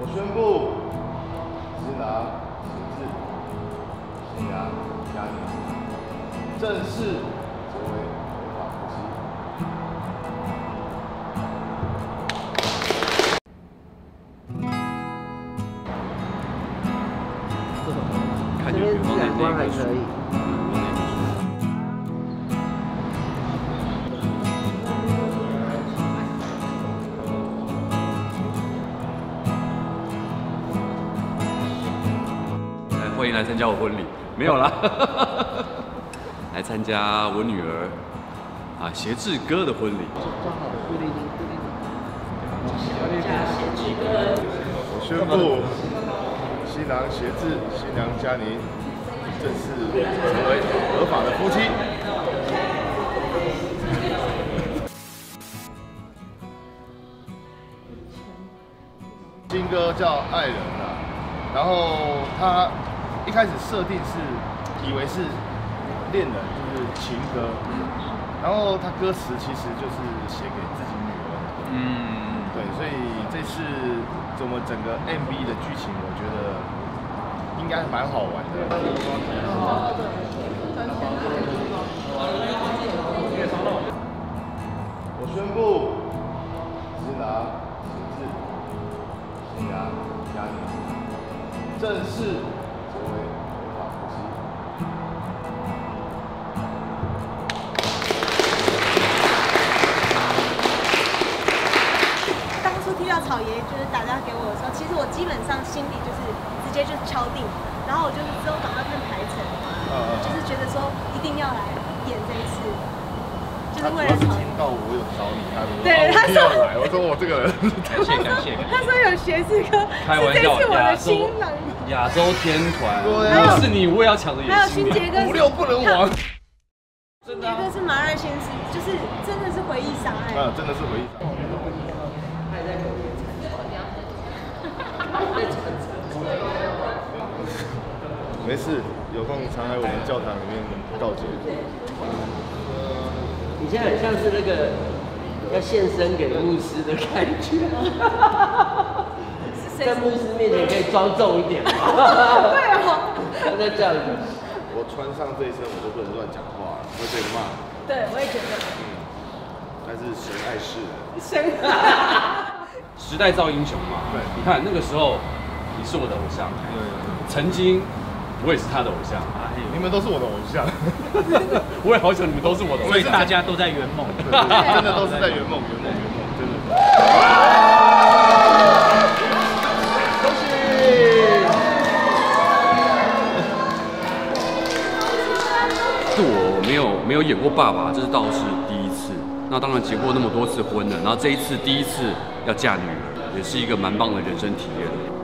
我宣布，新郎新志、新娘佳宁正式结为合法夫妻。 看有没有那个可以。 欢迎来参加我婚礼，没有啦，来参加我女儿协志哥的婚礼。 我宣布，新郎协志、新娘佳宁正式成为合法的夫妻。新歌叫《爱人》啊，然后他。 一开始设定是以为是恋人，就是情歌，然后他歌词其实就是写给自己女儿的。对，所以这次我们整个 MV 的剧情，我觉得应该蛮好玩的。我宣布，新郎协志、新娘佳宁正式。 成为合法夫妻。 当初听到草爷就是打电话给我的时候，其实我基本上心里就是直接就敲定，然后我就是之后赶快看排程，就是觉得说一定要来演这一次。就是为了草爷。听到我有找你，他说对，他说来，我说我这个人， 感谢。 他说有学士哥，是这次我的新郎。 亚洲天团，要是你，我也要抢着演。 还有新杰哥 ，56不能亡。 新杰哥是马二先生，就是真的是回忆杀哎。 真的是回忆杀。没事，有空常来我们教堂里面告解。 你现在很像是那个要献身给牧师的感觉。在牧师面前可以庄重一点吗？ 对哦。 那这样子， 我穿上这一身，我就不能乱讲话了，会被骂。 对，我也觉得。 但是神爱世人。 神。 时代造英雄嘛。对。你看那个时候，你是我的偶像。对。曾经，我也是他的偶像。 你们都是我的偶像。 我也好想你们都是我的偶像。所以大家都在圆梦。 真的都是在圆梦，真的。 是我没有演过爸爸，这是倒是第一次。那当然结过那么多次婚了，然后这一次第一次要嫁女儿，也是一个蛮棒的人生体验。